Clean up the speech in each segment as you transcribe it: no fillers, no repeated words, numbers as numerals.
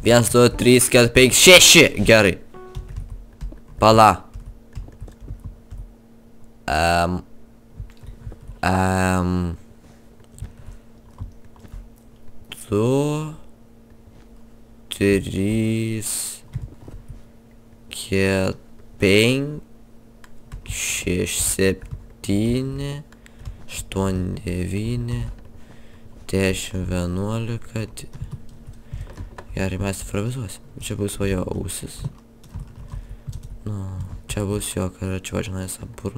1, 2, 3, 4, 5, 6. Gerai. Pala. Du, 3, 4, 5, 6, 7, 8, 9, 10, 11. Gerai, mes improvizuosim. Čia bus jo ausis. Nu, čia bus jo karačio, žinais, apur.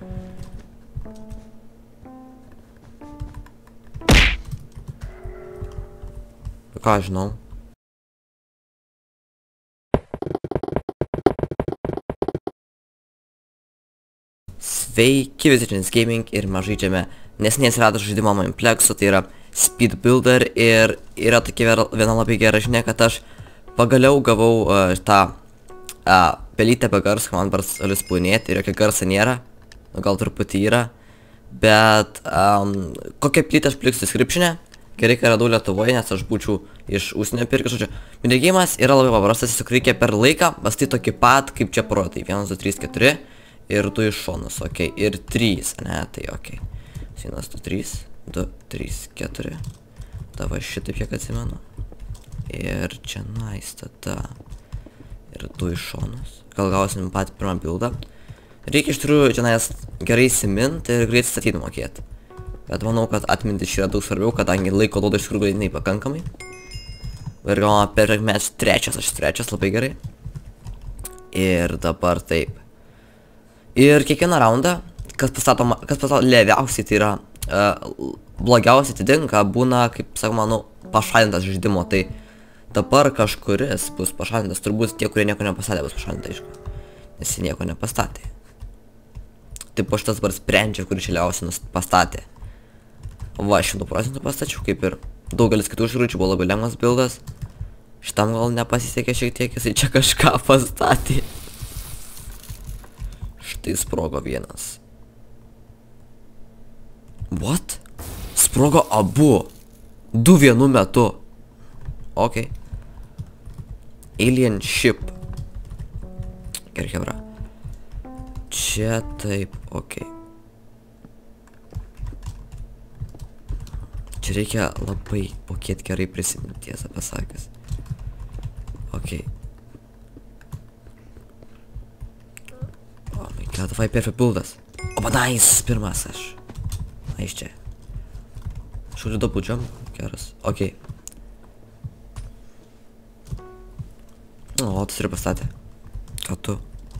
Ką žinau? Sveiki visi, čia Gaming ir mes žaidžiame neseniai atsirado žaidimo Minplexo, tai yra Speed Builder ir yra tokia viena labai gera žinia, kad aš pagaliau gavau tą pelytę be garso, man galiu spaunėti ir jokio garso nėra, gal truputį yra, bet kokią pelytę aš paliksiu description'e, gerai, kai radau Lietuvoje, nes aš būčiau iš užsienio pirkęs, žodžiu, minigeimas yra labai paprastas, tiesiog reikia per laiką mąstyti tokį pat, kaip čia parodai, 1, 2, 3, 4 ir 2 iš šonus, okei, ir 3, ne, tai okei, 1, 2, 3, 2, 3, 4, tava šitaip kiek atsimenu, ir čia nice, tada, ir 2 iš šonus, gal gausim patį pirmą buildą, reikia iš tikrųjų čia gerai įsiminti ir greit statyti mokėti. Bet manau, kad atmintis čia yra daug svarbiau, kadangi laiko duoda iš tikrųjų ganėtinai pakankamai. Ir galima per mes trečias, aš trečias, labai gerai. Ir dabar taip. Ir kiekvieną raundą, kas pastato lėviausiai, tai yra blogiausiai atitinka, būna, kaip sakoma, nu, pašalintas žaidimo. Tai dabar kažkuris bus pašalintas, turbūt tie, kurie nieko nepastatė, bus pašalinta, aišku. Nes jie nieko nepastatė. Taip po šitas dabar sprendžia, kurį čia pastatė. Va, 100% pastačiau, kaip ir daugelis kitų žrūčių, buvo labai lengvas buildas. Šitam gal nepasisekė šiek tiek, jisai čia kažką pastatė. Štai sprogo vienas. What? Sprogo abu. 2 vienu metu. Ok. Alien ship. Gerai, hebra. Čia taip, ok. Čia reikia labai mokėti gerai prisiminti, tiesą pasakęs. Ok. Oh my god, vai perfect buildas. O, nice, pirmas aš. Na, iš čia. Šūriu dabučiam, geras. Ok. O, tas ir pastatė. Ką tu?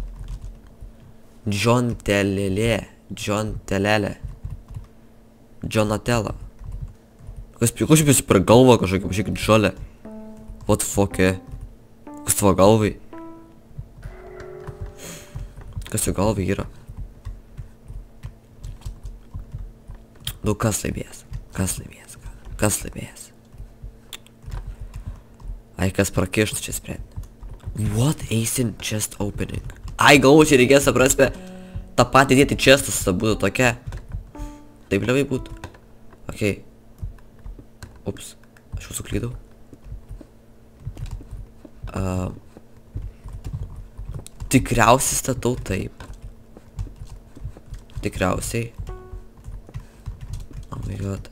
John Telelė. John Telelė. Jonatella. Kas šiaip per galvą kažkokį, pažiūrėkit, žalę. What the fuck, Kas tavo galvai? Kas jo galvai yra? Nu, kas laimės? Kas laimės? Kas laimės? Ai, kas prakištų čia sprendė? What Asian chest opening? Ai, galvo, čia reikės aprasme tą patį dėti chestus, ta būtų tokia. Taip levai būtų. Okei. Ups, aš jau suklydau. Tikriausiai statau taip. Tikriausiai. Oh my god.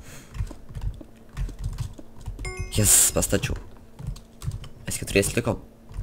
Jas, pastačiau. Mes 4 likom.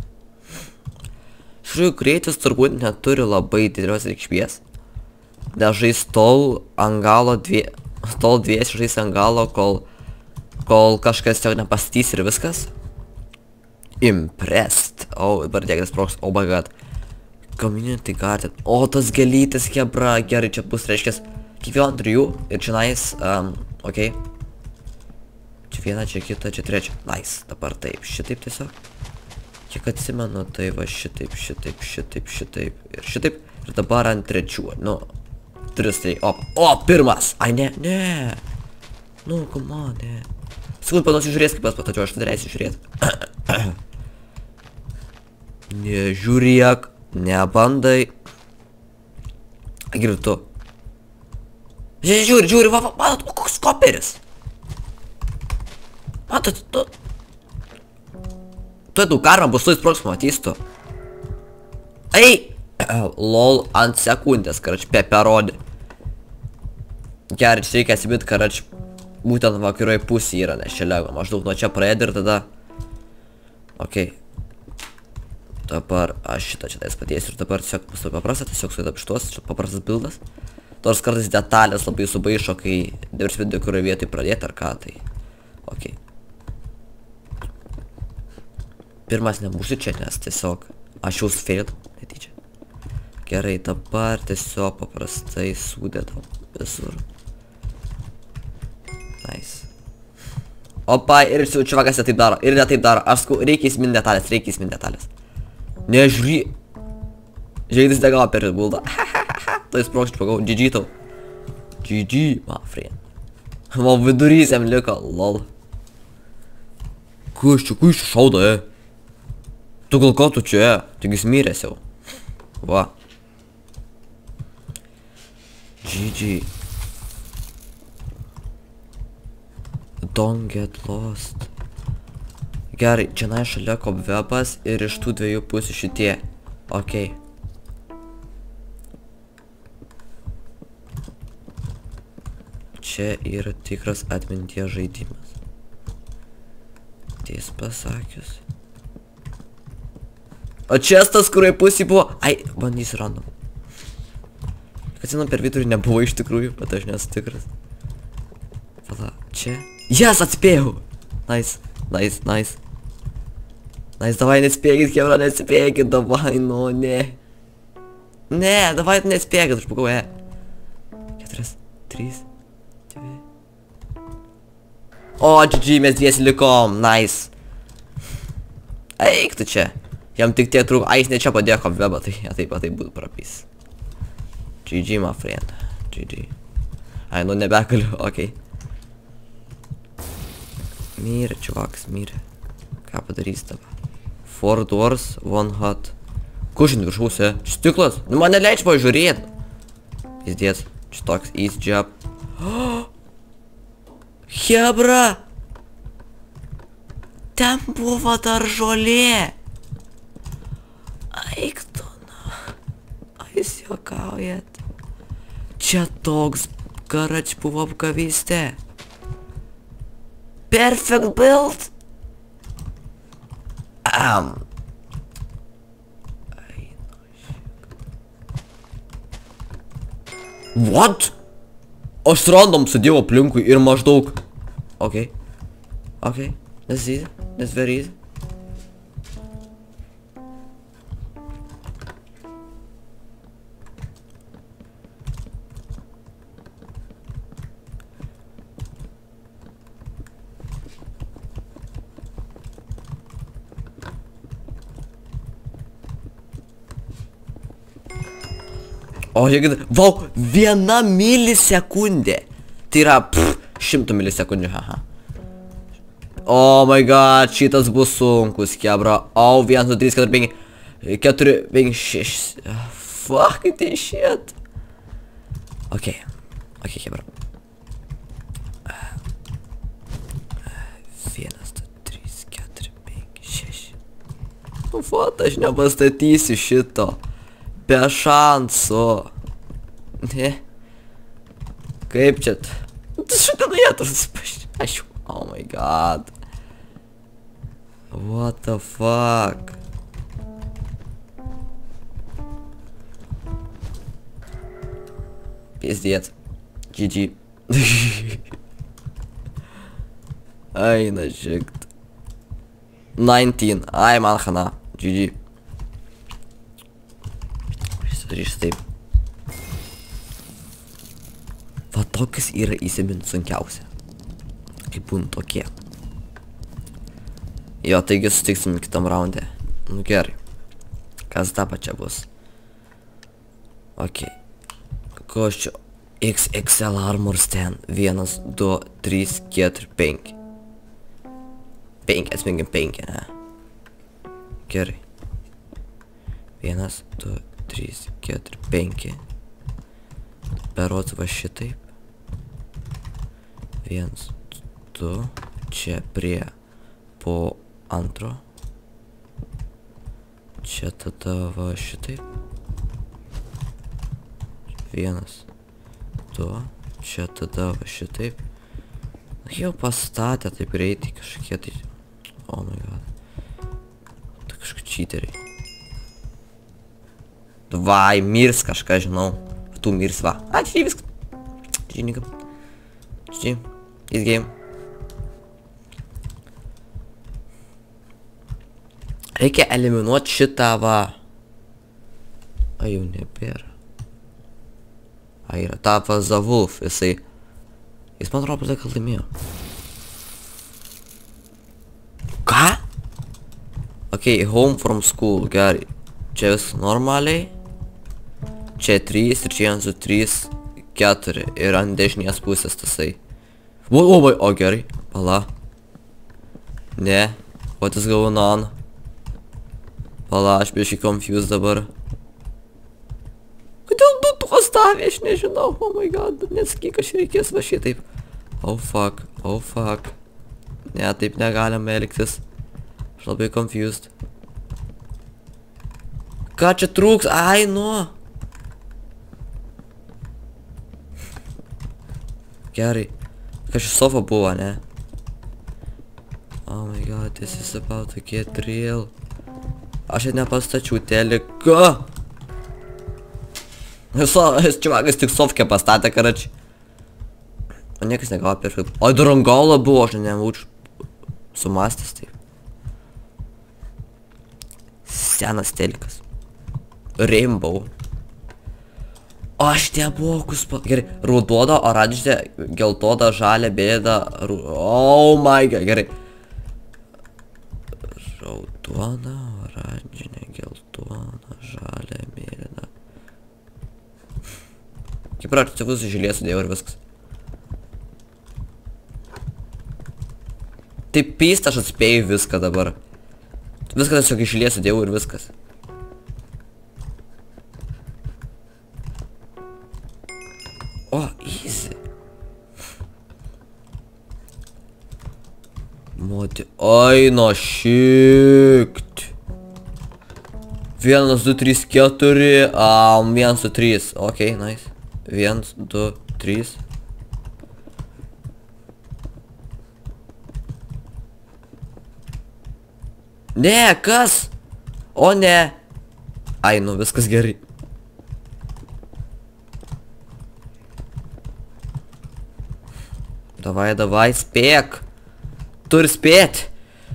Šiuo greitis turbūt neturi labai didelios reikšmės. Dažais tol ant galo tol dviesi žais ant galo, kol kažkas tiesiog nepastys ir viskas. Impressed. O, dabar dėktas proks. Oh my god. Community garden. O, tas gelytis hebra. Gerai, čia bus, reiškės, kiekvieną 3. Ir čia nice. Ok. Čia viena, čia kita, čia trečia. Nice. Dabar taip, šitaip tiesiog. Kiek atsimenu, tai va šitaip, šitaip, šitaip, šitaip. Ir šitaip. Ir dabar ant 3. Nu, 3, tai. O, pirmas. Ai, ne, ne. Nu, come on, ne. Sekund, pasižiūrės, kaip aš patačiau, aš nereisiu žiūrėti. Nežiūrėk, nebandai. Gerai, tu. Žiūri, va, matot, koks koperis. Matot, tu. Tu tu karma bus tu įsproks, matys tu. Ei! Lol, ant sekundės, karač, peperodė. Gerai, čia reikia atsibit, karač, būtent vakaroj pusė yra, nes čia lego. Maždaug nuo čia praėdė ir tada... Ok. Dabar aš šitą čia tais patiesiu ir dabar tiesiog bus paprasta, tiesiog su įtapštuos, čia paprastas bildas. Nors kartais detalės labai subaišo, kai diversifit kurioje vietoj pradėti ar ką, tai... Ok. Pirmas nebūsiu čia, nes tiesiog aš jau sufėdau, netyčia. Gerai, dabar tiesiog paprastai sudedam visur. Nice. Opa, ir čiuvakas ne taip daro, ir ne taip daro. Aš sakau, reikia įsiminti detalės, reikia įsiminti detalės. Nežiūrį. Žaidis negavo per buldą. Tai sprokščiu pagau, GG tau. GG, ma, friend. Va, vidurys jam liko, lol. Kus čia šaudo, Tu gal ko tu čia, tik jis myrės jau. Va. GG. Don't get lost. Gerai, čia šalia kobwebas ir iš tų dviejų pusių šitie. Ok. Čia yra tikras atminties žaidimas. Ties pasakius. O čia tas, kurioje pusėje buvo... Ai, bandys random. Atsinom, per vidurį nebuvo iš tikrųjų, bet aš nesu tikras. Vala, čia. Jas, atspėjau! Nice, nice, nice. Nice, davai nespėkit, kebra, nespėkit, davai, nu, ne. Ne, davai, nespėkit, aš pagau, 4, 3, 2. O, GG, mes dviesi likom, nice. Eik tu čia. Jam tik tiek trūko, ai, jis ne čia padėjo kobwebą, tai taip būtų prapys. GG, my friend. GG. Ai, nu nebegaliu, okei. Mirė, čiuvakas, mirė. Ką padarys dabar? 4 doors, 1 hut. Kušint viršaus, Stiklas? Nu man neleidž pažiūrėt. Jis dės. Čia toks easy job. Hebra! Ten buvo dar žolė. Eik tu, na. Jūs juokaujat. Čia toks garač buvo apgavystė. Perfect build. What? Aš random sudėjau aplinkui ir maždaug. Ok. Ok. That's easy. That's very easy. O, žiūrėkit, vau, 1 milisekundė. Tai yra, 100 milisekundžių, haha. Oh my god, šitas bus sunkus, kebra. O, 1, 2, 3, 4, 5, 4, 5, 6. Fuck, tai shit. Ok, ok, kebra. 1, 2, 3, 4, 5, 6. Vat, aš nepastatysiu šito. Be šansų. Ne. Kaip čia? Tu šitą nuėtų susipaščiu. Oh my god. What the fuck? Пиздец. GG. Eina žikt. 19. Ai, man hana. GG. Išsidarysiu taip. Va tokius yra įsimint sunkiausia. Kaip būna tokie. Jo, taigi sutiksim kitam raunde. Nu gerai. Kas dabar čia bus? Ok. Ko aš čia? XXL armor stand. 1, 2, 3, 4, 5. 5, atminkim 5, ne? Gerai. 1, 2, 3, 4, 5. Berods va šitaip. 1, 2. Čia prie po antro. Čia tada va šitaip. 1, 2. Čia tada va šitaip. Jau pastatė taip greitai kažkokie tai. Oh my god. Tai kažkokie cheateriai. Vai, mirs kažką, žinau. Tu mirs, va. Čia viskas. Čia nikam. Čia. This game. Reikia eliminuoti šitą, va. Jau nebėra. Yra ta The Wolf, jisai. Jis man atrodo, kad laimėjo. Ką? Ok, home from school, gerai. Čia vis normaliai. Čia 3 ir čia 1, 2, 3, 4. Ir ant dešinės pusės tasai. O, gerai. Pala. Ne. What is going on? Pala, aš biškai confused dabar. Kodėl du pastavė, aš nežinau. Oh my god, nesakyk, aš reikės va šitaip. Oh fuck. Ne, taip negalim elgtis. Aš labai confused. Ką čia trūks? Ai, nu. Gerai. Kažkaip sofa buvo, ne? Oh my god, this is about to get real. Aš net nepastačiau teleką. Čiavakas tik sofkę pastatė, karač. O niekas negavo perfekt. O dar rangola buvo, aš nebūčiau sumastęs taip. Senas telikas. Rainbow. O aš nemokus gerai. Raudoną, oranžinę, geltoną, žalią, bėdą. Oh my god, gerai. Raudoną, oranžinę, geltoną, žalią, mėlyną. Kaip prašau, tik visų žilės sudėjau ir viskas. Taip pyst, aš atspėjau viską dabar. Viską tiesiog iš žilės sudėjau ir viskas. O, easy. Moti, oi, no šikt. 1, 2, 3, 4, 1, 2, 3. Ok, nice. 1, 2, 3. Ne, kas? O ne. Ai, nu viskas gerai. Davai, spėk. Turi spėt.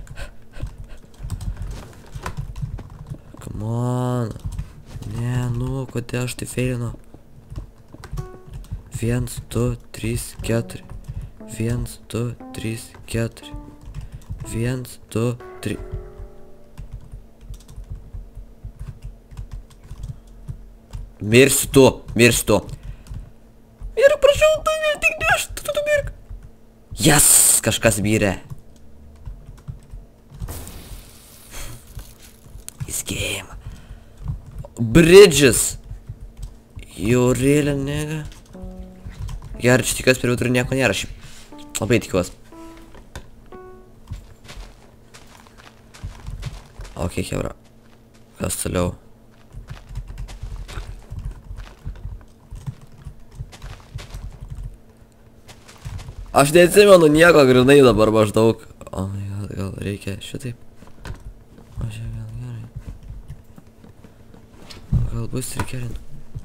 Come on. Ne, nu, kodėl aš tai feilinu? 1, 2, 3, 4. 1, 2, 3, 4. 1, 2, 3. Mirsiu tu. Ir prašau, tu tik ne aš, tu mirk. Yes, kažkas mirė. This game. Bridges. You really, nigga? Gerai, čia tikiuosi per vidurį nieko nėra, šiaip labai tikiuosi. Ok, hebra. Kas toliau? Aš neatsimenu nieko grinai dabar maždaug. O, gal reikia šitaip. O, čia gal gerai. O, gal bus reikia.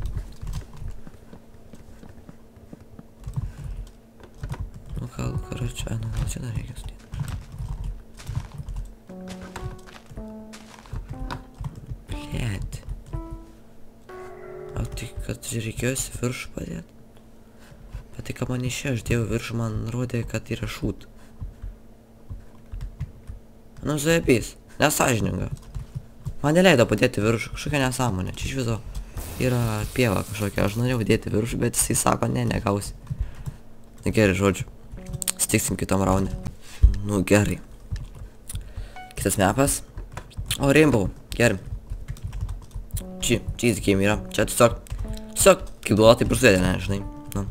Nu, gal, karačia, gal čia dar reikia sudėti. Blėt. O tai, kad reikėjosi viršų padėti? Bet tai, ką man išėjo, aš dėjau viršų, man rodė, kad yra šūt. Nu, zaibys, nesąžininga. Man neleido padėti viršų, kažkokia nesąmonė. Čia iš viso yra pieva kažkokia, aš norėjau dėti viršų, bet jisai sako, ne, negausi. Na gerai, žodžiu. Stiksim kitam raunde. Nu, gerai. Kitas mapas. O, Rainbow, gerai. Čia easy game yra. Čia tiesiog, kaip duoda, taip ir sudėdė, ne, žinai. Nu.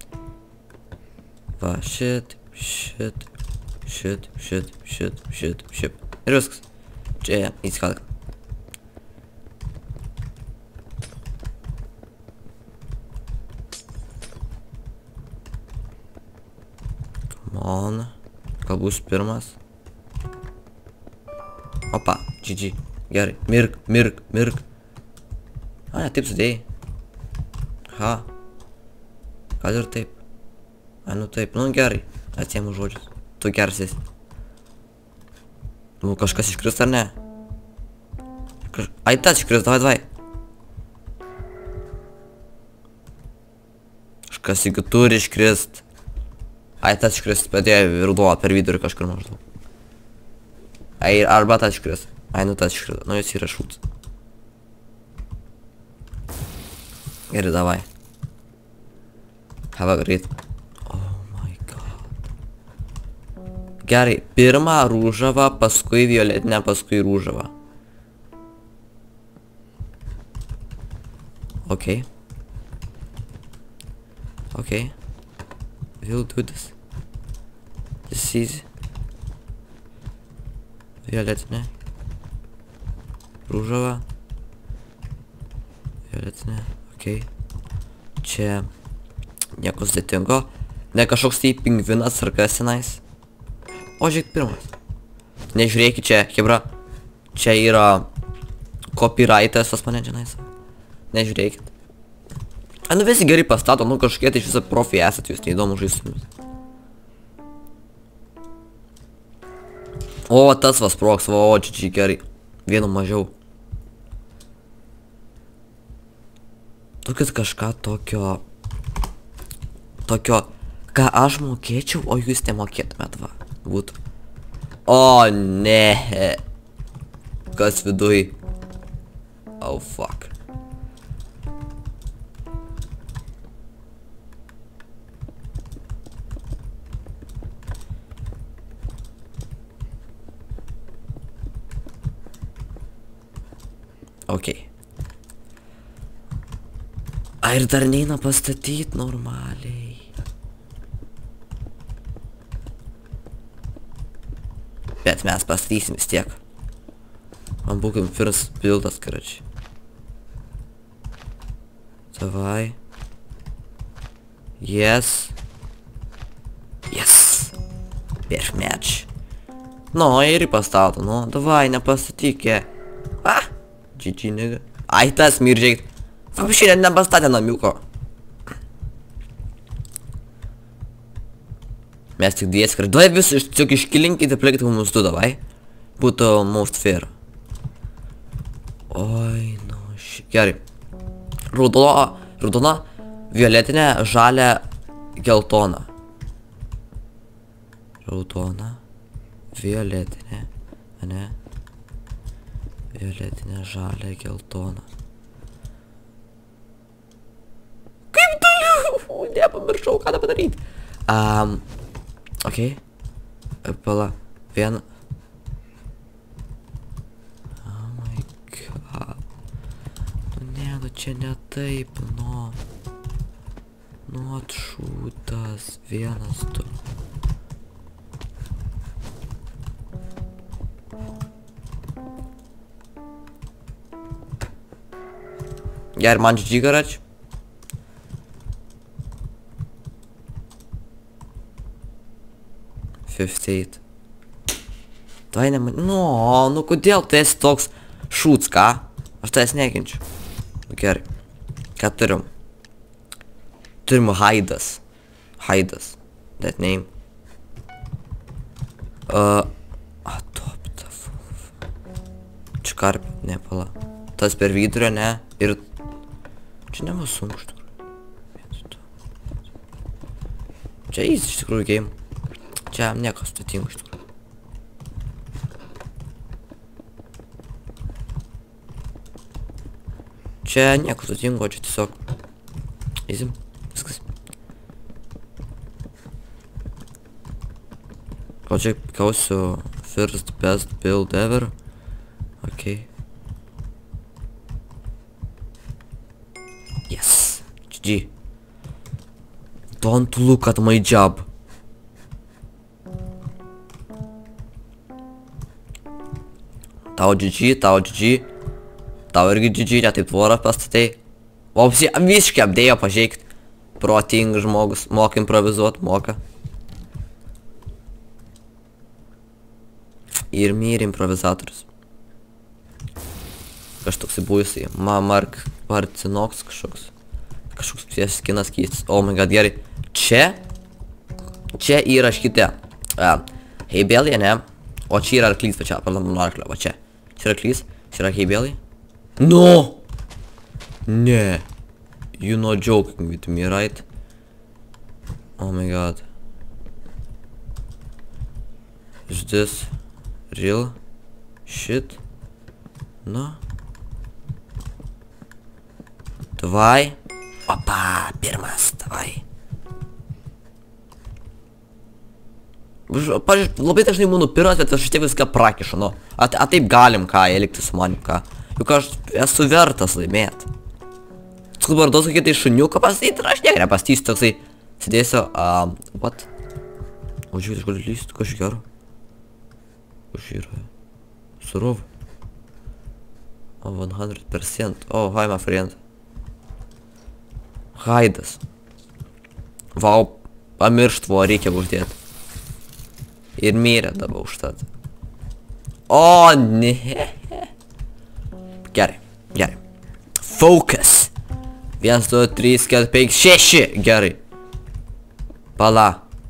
Va, shit. Ir viskas. Čia, įsikalk. On. Gal bus pirmas. Opa, GG. Gerai. Mirk, mirk, mirk. A, ne, taip sudėjai. Ha. Gal ir taip. A, nu taip. Nu, gerai. Atsiemu žodžius. Tu geras esi. Nu, kažkas iškris ar ne? Ai, tas iškris, davai. Kažkas iki turi iškrist. Ai, tas iškrist, bet jie virduo per vidurį kažkur maždaug. Ai, arba tas iškrist. Ai, nu tas iškrist. Nu, jis yra šūts. Gerai, davai. Have a great. Oh my god. Gerai, pirmą rūžavą, paskui violetinę, paskui rūžavą. Okay. Okay. We'll do this. This is easy. Violetinė. Rūžava. Violetinė. Okay. Čia nieko sudėtingo. Ne kažkoks tai pingvinas ar kas tenais. O žiūrėk pirmas. Nežiūrėkit čia, hebra. Čia yra copyrightas pas mane tenais. Nežiūrėkit. A, nu visi gerai pastato, nu kažkokie tai iš viso profi esat, jūs neįdomu žaistumis. O, tas vas proks, o, GG gerai. Vienu mažiau. Tokis kažką tokio... Tokio, ką aš mokėčiau, o jūs nemokėtumėt, va. Būtų. O, ne. Kas viduj? Oh, fuck. Okay. A, ir dar neina pastatyt normaliai. Bet mes pastatysim vis tiek. Man būkim first buildas, karačiai. Davai. Yes. Yes. Prieš match. Nu, ir pastato, nu. Davai, nepastatyk, jie. Ah! GG, nigga. Ai, tas miržiai. Faktiškai net nepastatė namiuko. Mes tik dvies kart. Davai vis tiesiog iškilinkite, plikite mums du, davai. Būtų most fair. Oi, nu, gerai. Raudona, violetinė, žalia, geltona. Raudona, violetinė, ane? Violetinė, žalia, geltona. Kaip toliau? Nepamiršau, ką padaryti. Okei. Pala. Viena. Oh my god. Nu ne, nu čia ne taip, nu. Nu atšūtas. Vienas, du. Ger man GG, karač. $58. Tai ne man... Nu kodėl tu esi toks šūts, ką? Aš tai esi nekenčiu. Gerai. Ką turim? Turim Haidas. Haidas. That name. Adopt the wolf. Čia karpė, ne, pala. Tas per vidurio, ne? Ir... Čia nebus sunku iš tikrųjų. Čia easy iš tikrųjų game. Čia nieko sudėtingo iš tikrųjų. Čia nieko sudėtingo, čia tiesiog easy. Viskas. Gal čia kausiu first best build ever. Okay. Yes. GG. Don't look at my job. Tau GG, tau GG. Tau irgi GG, ne taip tvorą pastatai. O visiškai apdėjo pažiūrėkit. Protingas žmogus, moka improvizuot, moka. Ir mirė improvizatorius. Kažtoks įbūjusiai. Mark Marcinoks kažkoks. Kažkoks psies skinas keistas. Oh my god, gerai. Čia yra šitie. Heibelė, ne? O čia yra arklys, va čia, pardon, mano arklio, va čia. Čia yra arklys, čia yra heibelė. No! Ne. You not joking with me, right? Oh my god. Is this real shit? No. Давай. Опа, pirmas, давай. Pavyzdžiui, labai dažnai būnu pirmas, bet aš tiek viską prakišu, nu. A taip galim, ką, elgtis su manim, ką. Juk aš esu vertas laimėt. Dabar duos kokį tai šuniuką pasityti ir aš niek nepastysiu, toksai sėdėsiu, what? O žiūrėt, aš galiu lysti, kažkai gero. Kažkai yra. Surov. O, 100%. O, hi my friend. Haidas. Vau, pamiršt, vo, reikia uždėti. Ir mirė dabar užtat. O, ne. Gerai, gerai. Focus. 1, 2, 3, 4, 5, 6. Gerai. Pala.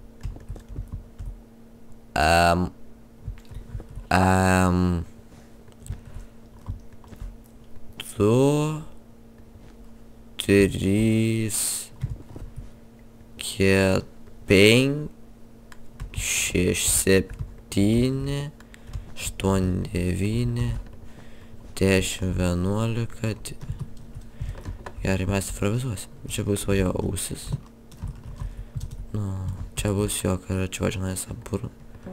Du, 3, 4, 5, 6, 7, 8, 9, 10, 11. Gerai, mes improvizuosim. Čia bus va jo ausis. Nu, čia bus jo karačiuočianais apurų.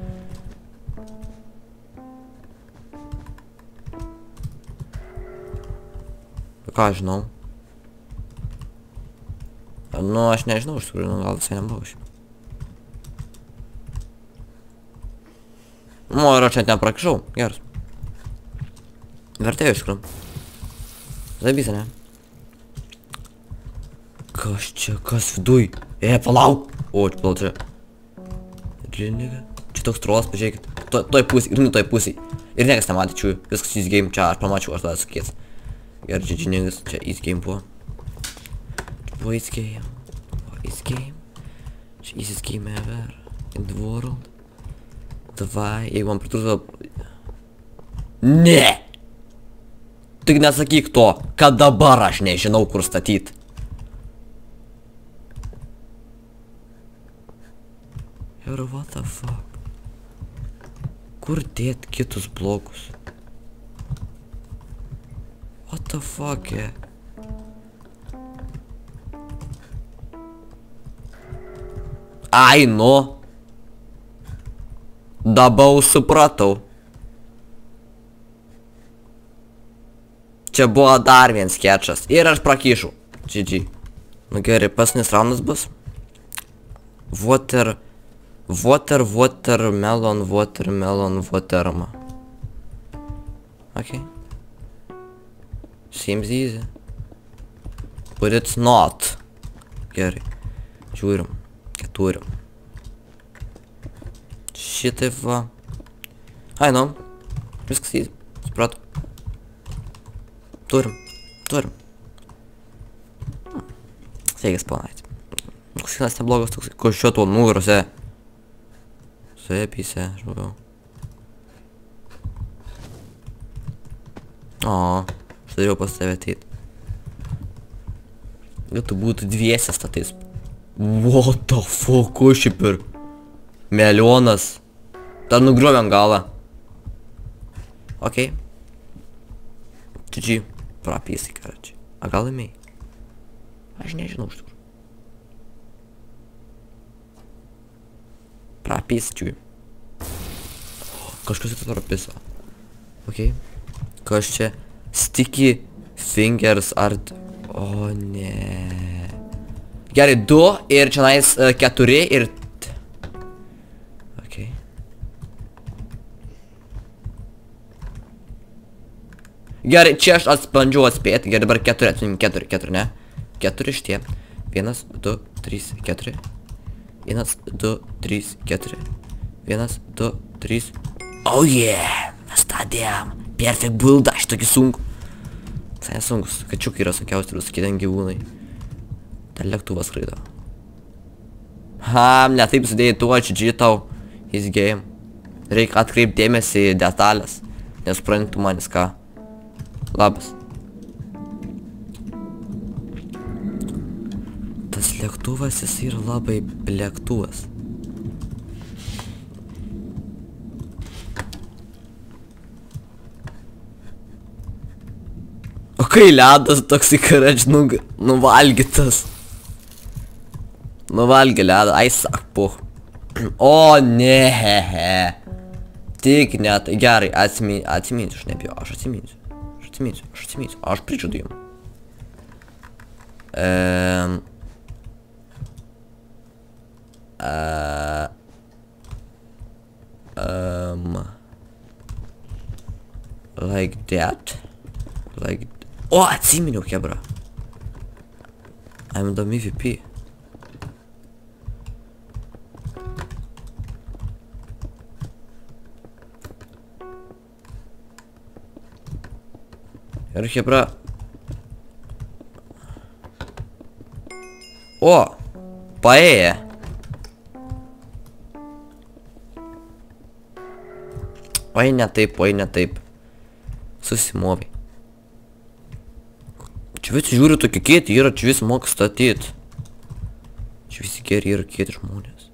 Ką aš žinau? Nu, aš nežinau, iš tikrųjų, gal visai nebuvo šiaip. Nu, ir aš čia neprakišau, geras. Vertėjau iš tikrųjų. Zabys, ne? Kas čia, kas viduj? Palauk! O, čia palauk čia. Čia toks trolas, pažiūrėkit. Toj pusėj, ir toj pusėj. Ir niekas nematė čiųjų. Viskas easy game, čia aš pamačiau, aš tada sukės. Gerai, čia džiningas, čia easy game buvo. Čia buvo easy game. Easy game. Čia easy game ever. In the world. Davai, jeigu man pritrūktų... Ne! Tik nesakyk to, kad dabar aš nežinau, kur statyt. Ir what the fuck? Kur dėt kitus blokus? What the fuck, Ai, nu. Dabar supratau. Čia buvo dar vienas skečas. Ir aš prakišau. GG. Nu gerai, paskutinis raundas bus. Watermelon. Okay. Seems easy. But it's not. Gerai. Žiūrim. Keturim. Šitaip va. Ai, nu. Viskas easy. Supratau. Turim. Sveikas, panaiti. Koks neblogas toks. Ko šio tuo nugarose. Suėpyse, žmogiau. O, aš turėjau pas tave ateit. Galėtų būtų dviese statais. What the fuck, ko šiaip ir melionas. Dar nugriovėm galą. Ok. GG. Prapysai, karačiai. A gal laimėjai? Aš nežinau iš tikrųjų. Prapysčiui. Kažkas į tą prapisa. Ok. Kas čia? Sticky fingers art. O ne. Gerai, 2 ir čia nais 4 ir... Ok. Gerai, čia aš atspandžiau atspėti. Gerai, dabar 4, atsinim 4, ne? 4 šitie. 1, 2, 3, 4. 1, 2, 3, 4. 1, 2, 3. Oh yeah, mes tą dėjom. Perfect buildą, šitokį sunkų. Visai nesunkus, kačiukai yra sunkiausi ir visokie ten gyvūnai. Ten lėktuvas skraido. Ne taip sudėjai tuo, GG tau. His game. Reikia atkreipti dėmesį į detalės. Nesuprantu manis ką. Labas. Tas lėktuvas, jis yra labai lėktuvas. O kai ledas toksai karač nuvalgytas. Nuvalgė ledą, ai sak puh. O ne. Tik net, gerai, atsiminsiu, aš nebijau, aš atsiminsiu. Aš prižadu jums. Like that. O, atsiminiau, hebra. I'm the MVP. Ir hebra. O, paėję. Oi, ne taip. Susimovai. Čia visi žiūri tokie kieti yra, čia visi moka statyti. Čia visi geri yra kieti žmonės.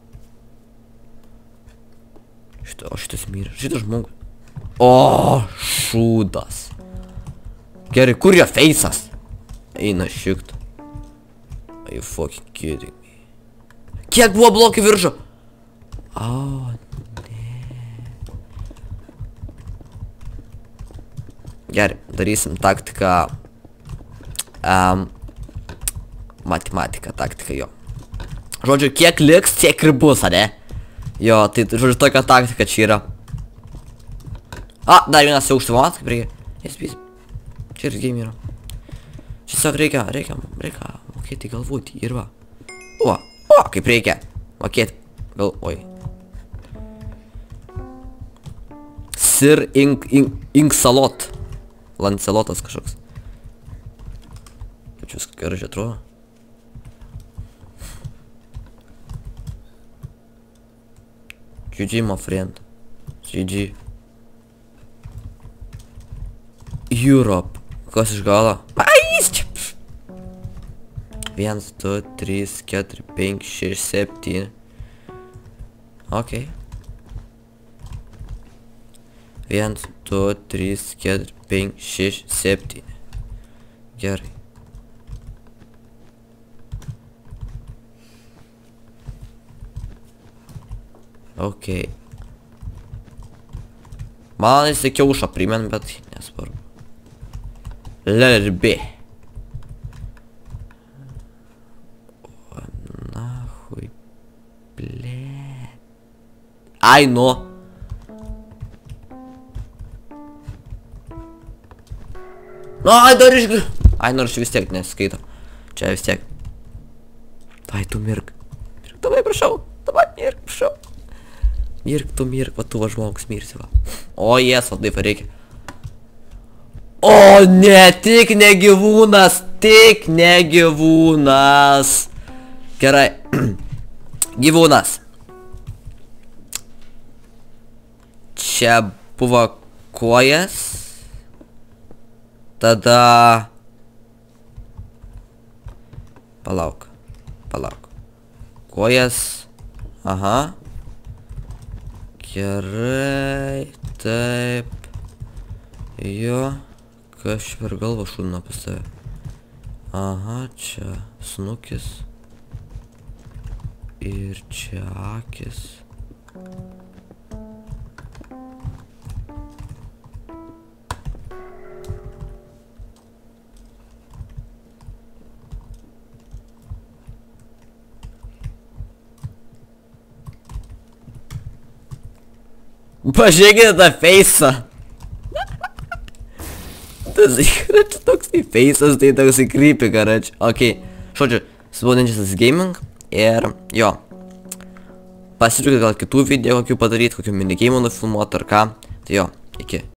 O šitas myra, šitas žmogus. O, šūdas. Gerai, kur jo feisas? Eina šikt. Are you fucking kidding me? Kiek buvo blokų viršų? O, ne. Gerai, darysim taktiką. Matematika, taktika, jo. Žodžiu, kiek liks, tiek ir bus, ne? Jo, tai, žodžiu, tokia taktika čia yra. Dar vienas jau užsivonas, kaip reikia. Jis. Čia ir game yra. Tiesiog reikia mokėti galvoti ir va. O, kaip reikia. Mokėti. Oi. Sir Inksalot. Lancelotas kažkoks. Kaip čia viską gerai atrodo. GG, my friend. GG. Europe. Kas iš galo? Jis čia. 1, 2, 3, 4, 5, 6, 7. Ok. 1, 2, 3, 4, 5, 6, 7. Gerai. Ok. Man jis kiaušą primen, bet nesvarbu. Lerbi. O, nahui. Ble. Ai, nu. Ai, dar išgriu. Ai, nors vis tiek neskaito. Čia vis tiek. Tai, tu mirk. Mirk, davai, prašau. Davai, mirk, prašau. Mirk, tu mirk, va tu va žmogus mirsi, va. O, jes, va taip reikia. O, ne, tik ne gyvūnas. Gerai. Gyvūnas. Čia buvo kojas. Tada... Palauk. Kojas. Aha. Gerai. Taip. Jo. Kas čia per galvą šūdina pas tave? Aha, čia snukis. Ir čia akis. Pažiūrėkite tą feisą. Tas karač toks tai feisas, tai toks tai creepy karač. Ok, žodžiu, Svaudinčias Gaming ir jo. Pasiūlykit gal kitų video, kokių padaryti, kokių minigeimų nufilmuoti ar ką. Tai jo, iki.